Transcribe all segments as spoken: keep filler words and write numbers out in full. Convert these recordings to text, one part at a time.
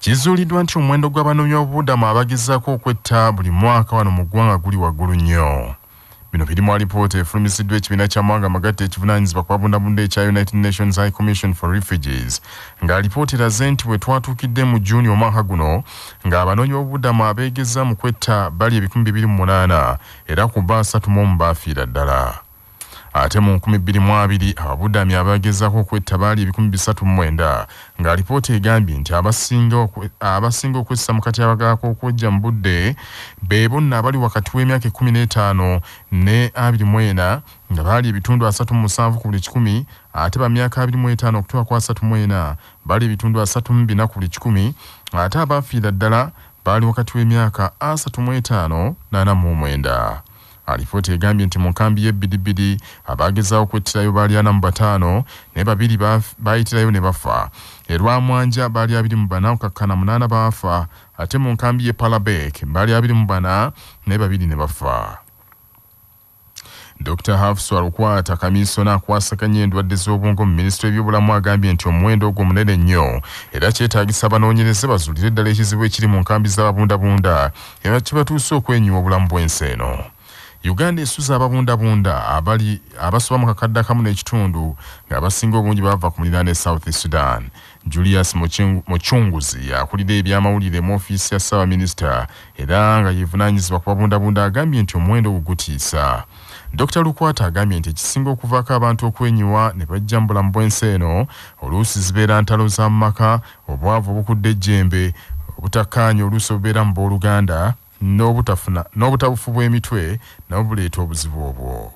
Kizuuliddwa nti omuwendo gw'abanoonyiboobubudamu abagezaako okwetta buli mwaka wano mu ggwanga guli waggulu nnyo. Bino biri mu alipoota efulumiziddwa ekibiina ky'amawanga amagatte ekivunaanyizibwa ku babundabunda ekya United Nations High Commission for Refugees nga alipoota eraze nti bwe twatuukidde mu Juuni omwaka guno ng'abanoonyiboobubudamu abeegeza mu kwetta bali ebikumi bibiri mu munaana era ku bo asatu mu omu baafiira ddala. Ate mu nkumi bbiri mu abiri ababudami abagezaako okwetta baali ebikumi bisatu mu mwenda nga alipoota egambye nti abasinga abasinga okwessa mu katyabaga k'okwojja mu budde be bonna abali wakati w'emyaka ekkumi n'etaano ne abiri mu ena nga baali ebitundu asatu mu musanvu ku buli kikumi ate ba myaka abiri mu etaano okutuuka ku asatu mu ena baali ebitundu asatu mu bina ku buli kikumi ate abaafiira ddala baali wakati w'emyaka asatu mu etaano n'ana mu mwenda. Alipoota egambye nti mu nkambi y'ebbidibidi abagezaako okwettirayo baali ana mu bataano naye babiri baayitirayo ne bafa. E Lwamwanja baali abiri mu bana okukakkana munaana baafa ate mu nkambi y'e Palabek baali abiri mu bana naye babiri ne bafa. Doctor Hafsu Alukwata kamiisona akwasaganya endwadde z'obwongo mu minisitule y'ebyobulamu agambye nti omuwendo ogwo munene nnyo era kyetaagisa abanoonyereze bazuulire eddala ekizibu ekiri mu nkambi z'ababundabunda era kibatuuse okwenyiwa obulamu bw'ensi eno. Uganda esuza ababundabunda abali abasoba mu kakadde akamu n'ekitundu ng'abasinga obungi bava ku muliraano e South Sudan. Julius Muchunguzi akulira ebyamawulire mu ofiisi ya Ssaabaminisita era nga yeevunaanyizibwa ku babundabunda agambye nti omuwendo gugutiisa. Doctor Lukwata agambye nti ekisinga okuvaako abantu okwenyiwa ne bajja mu bulamu bw'ensi eno oluusi zibeera ntalo za mu maka, obwavu obukudde ejjembe, obutakkaanya oluusi obubeera mu booluganda n'obutafuna n'obutabufu bw'emitwe nabo buleeta obuzibu obwo.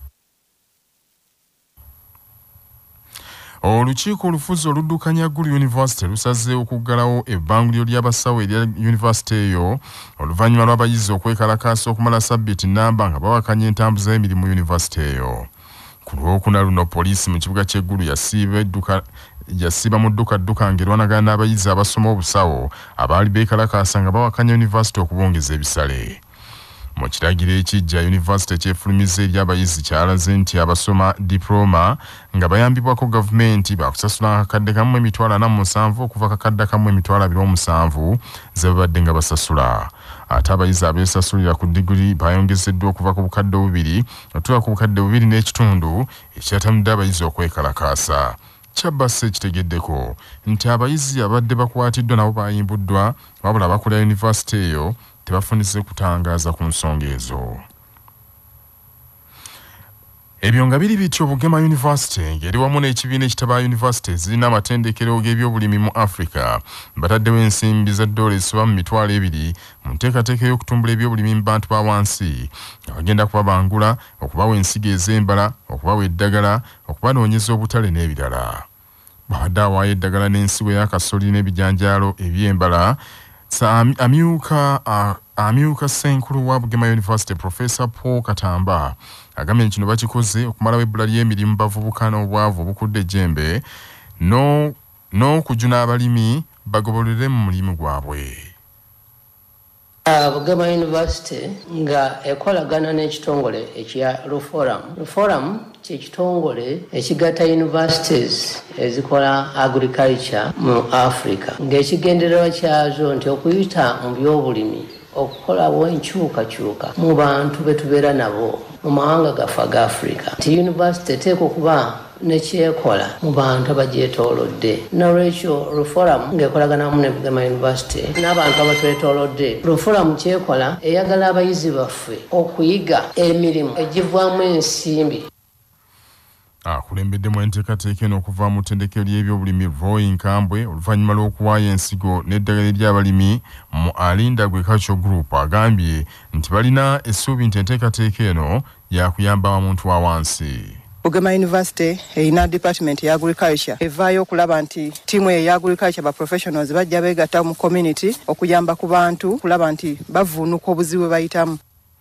Olukiiko olufuzi oluddukanya Gulu University lusazeewo okuggalawo ebbanguliro ly'abasawo erya yunivasite eyo oluvannyuma lw'abayizi okwekalakaasa okumala sabbiiti nnamba nga bawakanya entambuza y'emirimu yunivasite eyo. Ku lwokuna luno poliisi mu kibuga ky'eggulu yasiiba edduka yasiba mu dduka dduka ng'erwanagana n'abayizi abasoma obusawo abaali beekalakaasa nga bawakanya yunivasite okubongeza ebisale. Mu kiragiro ekijja yunivasite kyefulumizza eri abayizi kyalaze nti abasoma diploma nga bayambibwako gavumenti baakusasula akakadde kamu emitwalo ana mu musanvu okuva akakadde kamu emitwalo abiri omusanvu ze babadde nga basasula. Ate abayizi abeesasulira ku diguli bayongezeddwa okuva ku bukadde bubiri okutuuka ku bukadde bubiri n'ekitundu ekyatamidde abayizi okwekalakaasa. Kyabbasse ekitegeddeko nti abayizi abadde bakwatiddwa nabo bayimbuddwa wabula abakola yunivasite eyo tebafunise kutangaaza ku nsonga ezo. Ebyo nga biri bityo Bugema University ng'eri wamu n'ekibiina ekitaba yunivasite zirina amatendekero g'ebyobulimi mu Africa bataddewo ensimbi za ddoola ezisoba mu mitwalo ebiri mu nteekateeka y'okutumbula ebyobulimi mu bantu ba wansi nga bagenda kubabangula, okubawa ensigo ez'embala, okubawa eddagala, okubanoonyeza obutale n'ebirala. Babadde awaayo eddagala n'ensigo y'akasolli n'ebijanjaalo eby'embala amyuka amyuka Ssenkulu wa Bugema University Professor Paul Katamba agambye nti kino bakikoze okumalawo ebbula ly'emirimu bavubuka n'obwavu obukudde ejjembe no n'okujuna abalimi bagobolere mu mulimu gwabwe. Bugema University nga ekolagana n'ekitongole ekya Reform. Reform ky'ekitongole ekigatta universities ezikola agriculture mu Africa. Ng'ekigendererwa kyazo nti okuyita mu byobulimi okukolawo enkyukakyuka mu bantu be tubeera nabo mu mawanga gaffe aga Africa. Nti university eteekwa okuba nekyekola mu bantu abagyetoolodde. Nolwekyo Reform ng'ekolaganamu ne Bugema University n'abantu abatwetoolodde. Reform kyekola eyagala abayizi baffe okuyiga emirimu egivaamu ensimbi. Akulembeddemu enteekateeka eno okuva mu ttendekero ly'ebyobulimi Roy Nkambwe oluvannyuma lw'okuwaayo ensigo n'eddagala ery'abalimi mu Alinda Agricultural Group agambye nti balina essuubi nti enteekateeka eno yakuyamba omuntu wa wansi. Bugema University erina department ya agriculture evaayo okulaba nti tiimu eyo ya agriculture ba professionals bajja beegatta mu community okuyamba ku bantu kulaba nti bavuunuka obuzibu bayitamu.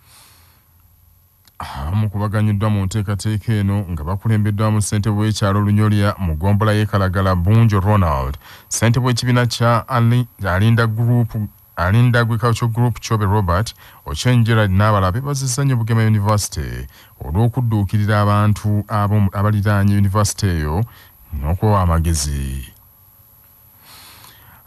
Mu kubaganyiddwa mu nteekateeka eno nga bakulembeddwamu ssentebe w'ekyalo Lunyolya mu ggombolola y'e Kalagala Bunjo Ronald, ssentebe w'ekibiina kya Alinda Group Alinda Agricultural Group Chobe Robert Ochen Gerald n'abalala beebazizza nnyo Bugema University olw'okudduukirira abantu abaliraanye yunivasite eyo n'okubawa amagezi.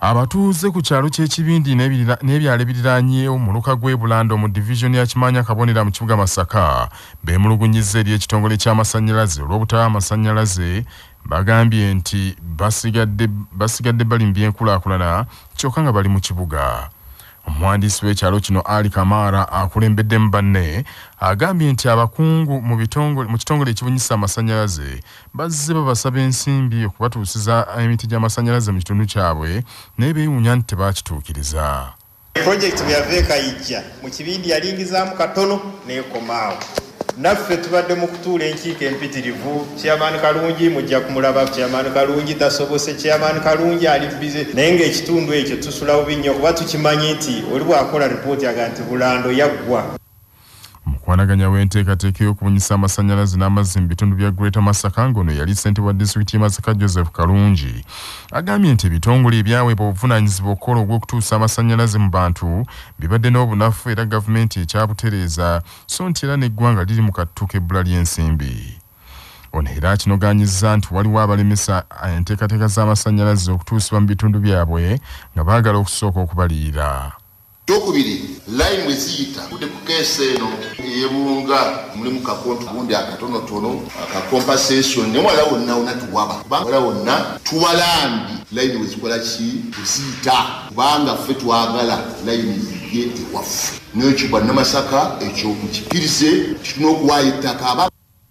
Abatuuze ku kyalo ky'Ekibindi n'ebyalo ebiriraanyeewo mu luka gw'e Bulando mu division ya Kimanya Kabonera mu kibuga Masaka beemulugunyizza eri ekitongole ky'amasannyalaze olw'obutaba amasannyalaze bagambye nti basigadde basigadde bali mu byenkulaakulana kyokka nga bali mu kibuga. Omuwandiisi w'ekyalo kino Ali Kamara akulembeddemu banne agambye nti abakungu mu bitongole mu kitongole ekibunyisa amasannyalaze bazze babasaba ensimbi okubatuusiza emiti gy'amasannyalaze mu kitundu kyabwe naye beewuunya nti tebaakituukiriza. Project byaveeka ijja mu Kibindi yalingizaamu katono n'ekomaawo. Naffe tubadde mu kutuula enkiiko empitirivu Chairman Kalungi mujja kumulaba Chairman Kalungi tasobose Chairman Kalungi ali bize naye ng'ekitundu ekyo tusulawo binnyo kuba tukimanyi nti oli bw'akola ripooti aga nti Bulando yaggwa. Mukwanaganya w'enteekateeka y'okubunyisa amasannyalaze n'amazzi mu bitundu bya Greater Masaka ngono yali ssente wa disitulikiti y'e Masaka Joseph Kalungi agambye nti ebitongole ebyaweebwa obuvunaanyizibwa okukola ogw'okutuusa amasannyalaze mu bantu bibadde n'obunafu era gavumenti ekyabutereeza so nti era n'eggwanga liri mu kattu k'ebbula ly'ensimbi. Ono era kinogaanyizza nti waliwo abalemesa enteekateeka z'amasannyalaze okutuusibwa mu bitundu byabwe nga baagala okusooka okubaliyira. Kyokubiri line weziyita kudde ku keesi eno ey'Ebunga mulimu kakonto gundi akatonotono aka compensation ne wala wonna wonna tuwaba wala wonna tuwalambi line wezikola ki kuziyita kubanga ffe twagala line ziye ewaffe niyo kibwa Namasaka ekyokukikirize kituna okuwaayo ettaka aba.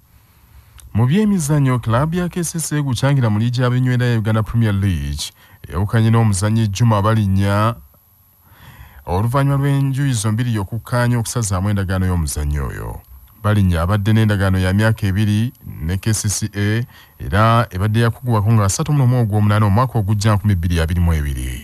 Mu byemizannyo klabu ya K C C egukyangira mu liigi y'abenywera ya Uganda Premier League ewukanye n'omuzannyi Juma Balinnya oluvannyuma lw'enjuyi zombiri okukkaanya okusazaamu endagaano y'omuzannyo oyo. Balinnya abadde n'endagaano ya myaka ebiri ne K C C A era ebadde yakugubwako nga asatu mu mwezi gw'omunaana omwaka ogujja nkumi bbiri abiri mu ebiri.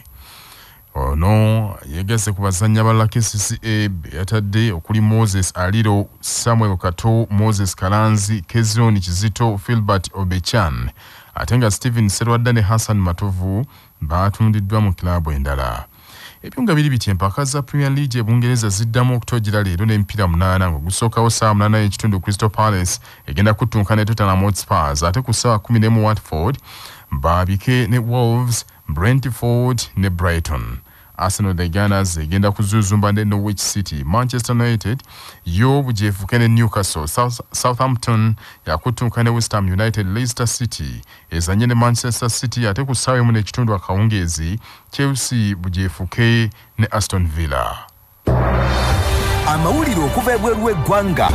Ono yeegase ku bazannyi abalala K C C A yatadde okuli Moses Aliro, Samuel Kato, Moses Kalanzi, Kezoni Kizito, Philbert Obechan ate nga Stephen Serwadda ne Hassan Matovu baatundiddwa mu kilabu endala. Ebyunga biri biti empaka za Premier League ebungereza ziddamu okutojera leero n'emipiira munaana ng'ogusookawo ssaawa munaana y'ekitundu Crystal Palace egenda kuttunka ne Tottenham Hotspur ate ku ssaawa kumi n'emu Watford baabike ne Wolves, Brentford ne Brighton. Arsenal the Gunners egenda kuzuuzumba ne Norwich City. Manchester United yo bujeefuke ne Newcastle. South, Southampton yakuttunka ne West Ham United. Leicester City ezanye ne Manchester City ate ku ssaawa emu n'ekitundu akawungeezi Chelsea bujeefuke ne Aston Villa. Amawulire okuva ebweru w'eggwanga.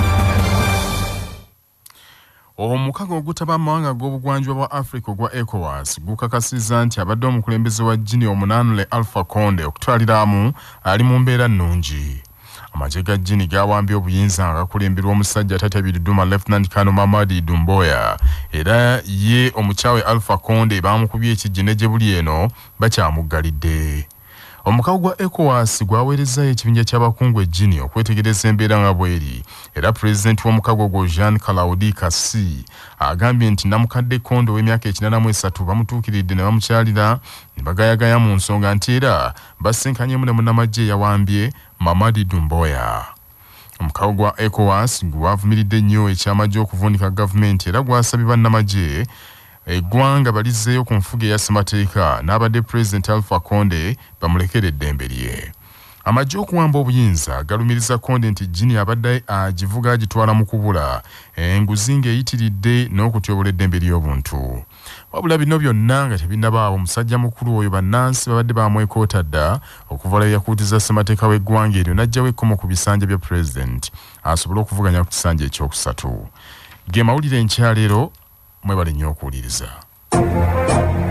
Omukago ogutaba amawanga g'obugwanjuba bwa Africa ogwa ECOWAS gukakasizza nti abadde omukulembeze wa Guinea omunanule Alpha Conde okutwaliramu ali mu mbeera nnungi. Amagye ga Guinea gawambye obuyinza nga gakulemberwa omusajja Tata Duma Lieutenant Colonel Mamadi Doumbouya era ye omukyawe Alpha Conde baamukubye ekijje ne gye buli eno bakyamuggalidde. Omukago gwa ECOWAS gwaweerezaayo ekibinja ky'abakungu e Guinea okwetegereza embeera nga bweri era pulezidenti w'omukago gwo Jean Claude Kassi agambye nti namukadde Kondo w'emyaka ekinaana mu esatu bamutuukiridde ne bamukyalira ne bagayagaya mu nsonga nti era basenkanyeemu ne Munamajje yawambye Mamadi Doumbouya. Omukago gwa ECOWAS gwavumiridde nnyo ekyamagye okuvuunika gavumenti era gwasabye bannamagye eggwanga balizzeeyo ku nfuga eya ssemateeka n'abadde President Alpha Conde bamulekere eddembe lye. Amagye okuwamba obuyinza galumiriza Conde nti Guinea abadde agivuga agitwala mu kubula enguzi ng'eyitiridde n'okutyobola eddembe ly'obuntu. Wabula bino byonna nga tebinnabaawo omusajja mukulu oyo bannansi babadde bamwekoota dda okuva lwe yakuutiza ssemateeka w'eggwanga eryo n'ajjawo ekkomo ku bisanja bya President asobole okuvuganya ku kisanja ekyokusatu. Ge mawulire enkyaleero mwebale nnyo okuwuliriza.